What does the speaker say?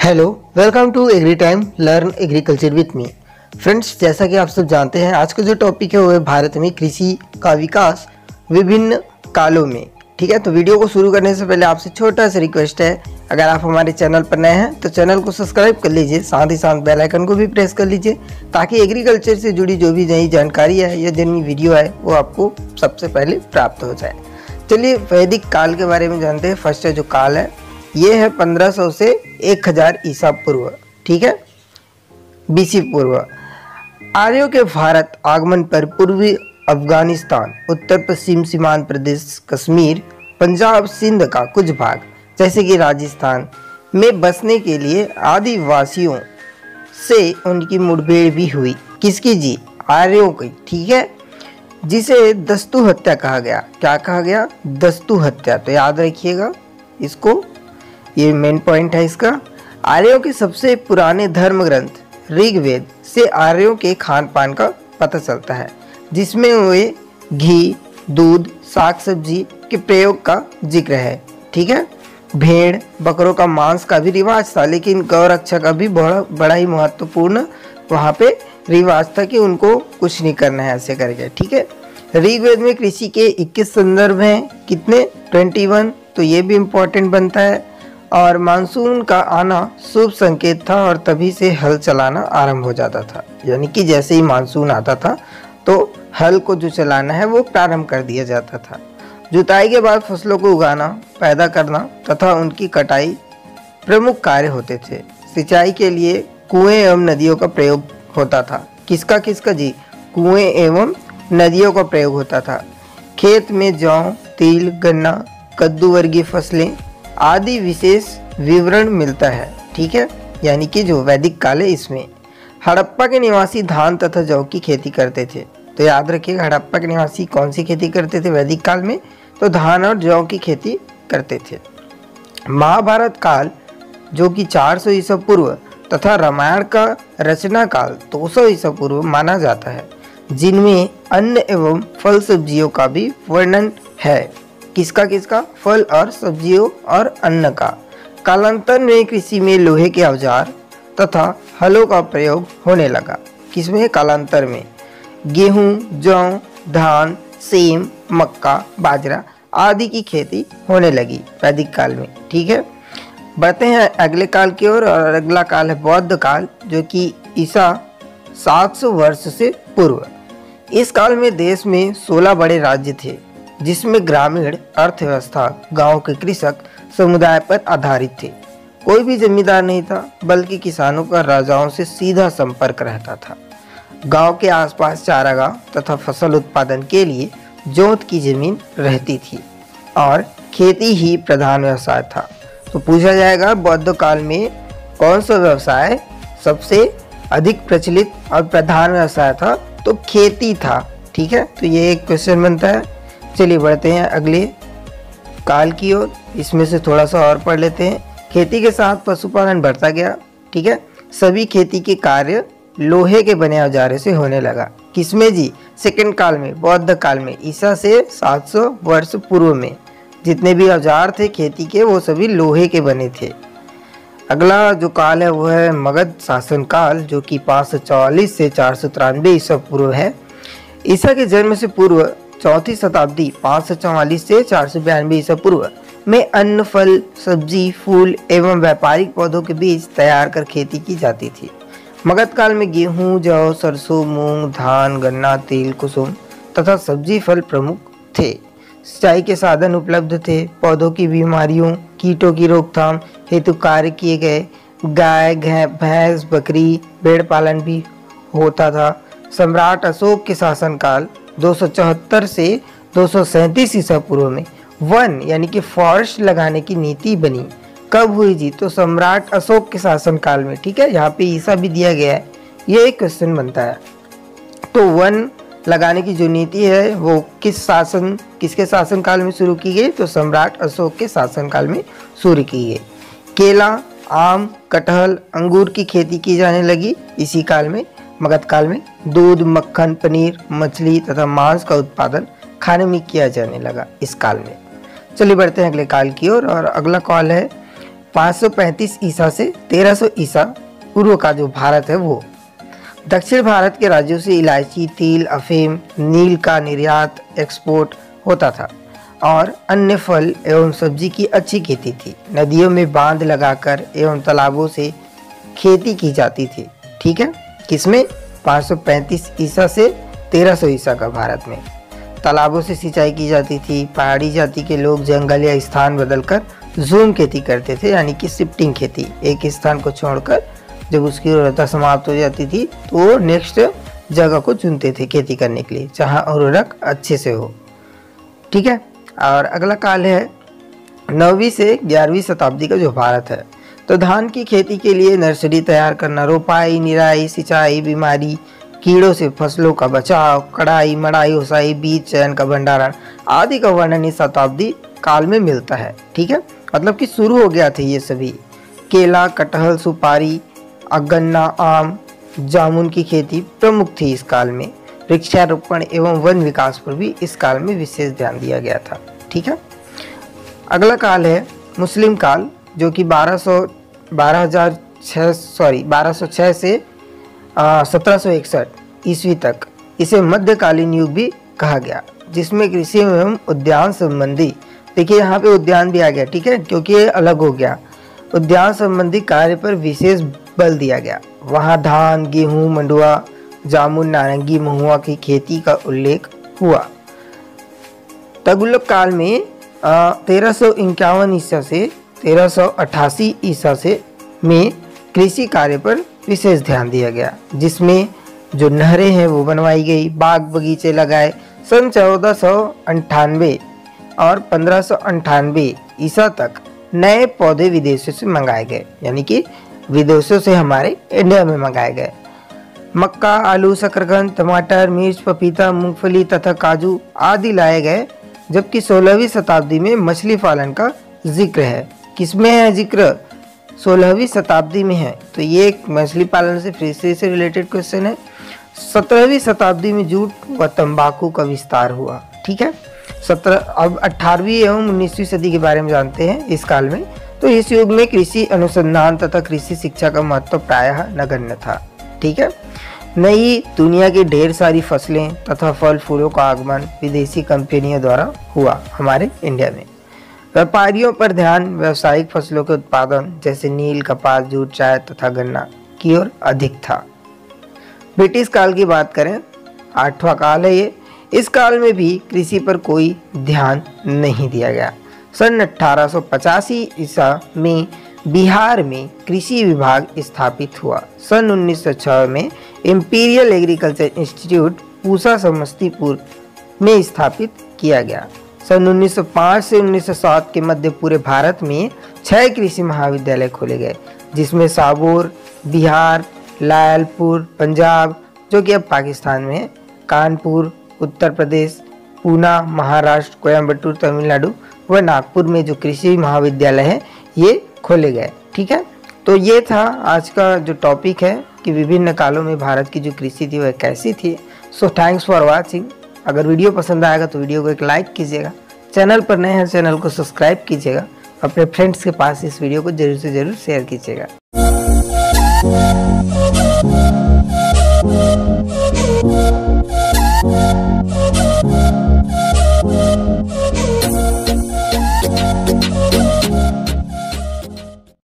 Hello, welcome to agri time learn agriculture with me. Friends, जैसा कि आप सब जानते हैं, आज का जो टॉपिक है वो है भारत में कृषि का विकास विभिन्न कालों में। ठीक है, तो वीडियो को शुरू करने से पहले आपसे छोटा सा रिक्वेस्ट है, अगर आप हमारे चैनल पर नए हैं तो चैनल को सब्सक्राइब कर लीजिए, साथ ही साथ बेल आइकन को भी प्रेस कर लीजिए ताकि एग्रीकल्चर से जुड़ी जो भी नई जानकारी है या नई वीडियो है वो आपको सबसे पहले प्राप्त हो जाए। चलिए वैदिक काल के बारे में जानते हैं। फर्स्ट जो काल है ये है 1500 से 1000 ईसा पूर्व। ठीक है, बीसी पूर्व। आर्यों के भारत आगमन पर पूर्वी अफगानिस्तान, उत्तर पश्चिम सीमांत प्रदेश, कश्मीर, पंजाब, सिंध का कुछ भाग जैसे कि राजस्थान में बसने के लिए आदिवासियों से उनकी मुठभेड़ भी हुई। किसकी जी? आर्यों की। ठीक है, जिसे दस्तु हत्या कहा गया। क्या कहा गया? दस्तु हत्या। तो याद रखिएगा इसको, ये मेन पॉइंट है इसका। आर्यों के सबसे पुराने धर्म ग्रंथ ऋग्वेद से आर्यों के खान पान का पता चलता है, जिसमें वे घी, दूध, साग सब्जी के प्रयोग का जिक्र है। ठीक है, भेड़ बकरों का मांस का भी रिवाज था, लेकिन गौरक्षा का भी बड़ा ही महत्वपूर्ण वहाँ पे रिवाज था कि उनको कुछ नहीं करना है ऐसे करके। ठीक है, ऋग्वेद में कृषि के 21 संदर्भ हैं। कितने? 21। तो ये भी इम्पोर्टेंट बनता है। और मानसून का आना शुभ संकेत था और तभी से हल चलाना आरंभ हो जाता था। यानी कि जैसे ही मानसून आता था तो हल को जो चलाना है वो प्रारंभ कर दिया जाता था। जुताई के बाद फसलों को उगाना, पैदा करना तथा उनकी कटाई प्रमुख कार्य होते थे। सिंचाई के लिए कुएं एवं नदियों का प्रयोग होता था। किसका किसका जी? कुएं एवं नदियों का प्रयोग होता था। खेत में जौ, तिल, गन्ना, कद्दू वर्गीय फसलें आदि विशेष विवरण मिलता है। ठीक है, यानी कि जो वैदिक काल है इसमें हड़प्पा के निवासी धान तथा जौ की खेती करते थे। तो याद रखिएगा, हड़प्पा के निवासी कौन सी खेती करते थे वैदिक काल में? तो धान और जौ की खेती करते थे। महाभारत काल जो कि 400 ईसा पूर्व तथा रामायण का रचना काल 200 ईसा पूर्व माना जाता है, जिनमें अन्न एवं फल सब्जियों का भी वर्णन है। किसका किसका? फल और सब्जियों और अन्न का। कालांतर में कृषि में लोहे के औजार तथा हलों का प्रयोग होने लगा। किसमें? कालांतर में। गेहूं, जौ, धान, सेम, मक्का, बाजरा आदि की खेती होने लगी वैदिक काल में। ठीक है, बढ़ते हैं अगले काल की ओर और अगला काल है बौद्ध काल, जो कि ईसा 700 वर्ष से पूर्व। इस काल में देश में 16 बड़े राज्य थे, जिसमें ग्रामीण अर्थव्यवस्था गांव के कृषक समुदाय पर आधारित थे। कोई भी जमींदार नहीं था, बल्कि किसानों का राजाओं से सीधा संपर्क रहता था। गांव के आसपास चारागाह तथा फसल उत्पादन के लिए जोत की जमीन रहती थी और खेती ही प्रधान व्यवसाय था। तो पूछा जाएगा बौद्ध काल में कौन सा व्यवसाय सबसे अधिक प्रचलित और प्रधान व्यवसाय था? तो खेती था। ठीक है, तो ये एक क्वेश्चन बनता है। चलिए बढ़ते हैं अगले काल की ओर, इसमें से थोड़ा सा और पढ़ लेते हैं। खेती के साथ पशुपालन बढ़ता गया। ठीक है, सभी खेती के कार्य लोहे के बने औजारों से होने लगा। किसमें जी? सेकंड काल में, बौद्ध काल में, ईसा से 700 वर्ष पूर्व में जितने भी औजार थे खेती के वो सभी लोहे के बने थे। अगला जो काल है वो है मगध शासन काल, जो कि 544 से 493 ईसा पूर्व है। ईसा के जन्म से पूर्व चौथी शताब्दी 544 से 492 ईसा पूर्व में अन्न, फल, सब्जी, फूल एवं व्यापारिक पौधों के बीज तैयार कर खेती की जाती थी। मगध काल में गेहूं, जौ, सरसों, मूंग, धान, गन्ना, तिल, कुसुम तथा सब्जी फल प्रमुख थे। सिंचाई के साधन उपलब्ध थे। पौधों की बीमारियों, कीटों की रोकथाम हेतु कार्य किए गए। गाय, भैंस, बकरी, भेड़ पालन भी होता था। सम्राट अशोक के शासनकाल 274 से 237 ईसा पूर्व में वन यानी कि फॉरेस्ट लगाने की नीति बनी। कब हुई जी? तो सम्राट अशोक के शासन काल में। ठीक है, यहाँ पे ईसा भी दिया गया है, ये एक क्वेश्चन बनता है। तो वन लगाने की जो नीति है वो किसके शासन काल में शुरू की गई? तो सम्राट अशोक के शासन काल में शुरू की गई। केला, आम, कटहल, अंगूर की खेती की जाने लगी इसी काल में, मगध काल में। दूध, मक्खन, पनीर, मछली तथा मांस का उत्पादन खाने में किया जाने लगा इस काल में। चलिए बढ़ते हैं अगले काल की ओर और अगला काल है 535 ईसा से 1300 ईसा पूर्व का जो भारत है वो दक्षिण भारत के राज्यों से इलायची, तिल, अफीम, नील का निर्यात एक्सपोर्ट होता था और अन्य फल एवं सब्जी की अच्छी खेती थी। नदियों में बांध लगाकर एवं तालाबों से खेती की जाती थी। ठीक है, किसमें 535 ईसा से 1300 ईसा का भारत में तालाबों से सिंचाई की जाती थी। पहाड़ी जाति के लोग जंगल या स्थान बदलकर ज़ूम खेती करते थे, यानी कि शिफ्टिंग खेती। एक स्थान को छोड़कर जब उसकी उर्वरता समाप्त हो जाती थी तो वो नेक्स्ट जगह को चुनते थे खेती करने के लिए जहाँ उर्वरक अच्छे से हो। ठीक है, और अगला काल है 9वीं से 11वीं शताब्दी का जो भारत है। तो धान की खेती के लिए नर्सरी तैयार करना, रोपाई, निराई, सिंचाई, बीमारी, कीड़ों से फसलों का बचाव, कढ़ाई, मड़ाई, ओसाई, बीज चयन का भंडारण आदि का वर्णन इस शताब्दी काल में मिलता है। ठीक है, मतलब कि शुरू हो गया था ये सभी। केला, कटहल, सुपारी, गन्ना, आम, जामुन की खेती प्रमुख थी इस काल में। वृक्षारोपण एवं वन विकास पर भी इस काल में विशेष ध्यान दिया गया था। ठीक है, अगला काल है मुस्लिम काल, जो कि 1206 से 1761 ईस्वी तक, इसे मध्यकालीन युग भी कहा गया, जिसमें कृषि एवं उद्यान संबंधी, देखिए यहाँ पे उद्यान भी आ गया। ठीक है, क्योंकि ये अलग हो गया। उद्यान संबंधी कार्य पर विशेष बल दिया गया। वहाँ धान, गेहूं, मंडुआ, जामुन, नारंगी, महुआ की खेती का उल्लेख हुआ। तुगलक काल में 1351 ईसा से 1388 ईसा से में कृषि कार्य पर विशेष ध्यान दिया गया, जिसमें जो नहरें हैं वो बनवाई गई, बाग बगीचे लगाए। सन 1498 और 1598 ईसा तक नए पौधे विदेशों से मंगाए गए, यानी कि विदेशों से हमारे इंडिया में मंगाए गए। मक्का, आलू, शकरकंद, टमाटर, मिर्च, पपीता, मूंगफली तथा काजू आदि लाए गए। जबकि 16वीं शताब्दी में मछली पालन का जिक्र है। किसमें है जिक्र? 16वीं शताब्दी में है। तो ये एक मछली पालन से फिशरी से रिलेटेड क्वेश्चन है। 17वीं शताब्दी में जूट व तंबाकू का विस्तार हुआ। ठीक है, 18वीं एवं 19वीं सदी के बारे में जानते हैं इस काल में। तो इस युग में कृषि अनुसंधान तथा कृषि शिक्षा का महत्व प्रायः नगण्य था। ठीक है, नई दुनिया की ढेर सारी फसलें तथा फल फूलों का आगमन विदेशी कंपनियों द्वारा हुआ हमारे इंडिया में। व्यापारियों पर ध्यान व्यावसायिक फसलों के उत्पादन जैसे नील, कपास, जूट, चाय तथा गन्ना की ओर अधिक था। ब्रिटिश काल की बात करें, 8वां काल है ये। इस काल में भी कृषि पर कोई ध्यान नहीं दिया गया। सन 1885 ईसा में बिहार में कृषि विभाग स्थापित हुआ। सन 1906 में Imperial Agriculture Institute Pusa Samastipur में स्थापित किया गया। सन 1905 से 1907 के मध्य पूरे भारत में 6 कृषि महाविद्यालय खोले गए, जिसमें साबौर बिहार, लायलपुर पंजाब जो कि अब पाकिस्तान में है, कानपुर उत्तर प्रदेश, पूना महाराष्ट्र, कोयम्बटूर तमिलनाडु व नागपुर में जो कृषि महाविद्यालय है ये खोले गए। ठीक है, तो ये था आज का जो टॉपिक है कि विभिन्न कालों में भारत की जो कृषि थी वह कैसी थी। So thanks for watching. अगर वीडियो पसंद आएगा तो वीडियो को एक लाइक कीजिएगा। चैनल पर नए हैं चैनल को सब्सक्राइब कीजिएगा। अपने फ्रेंड्स के पास इस वीडियो को जरूर से जरूर शेयर कीजिएगा।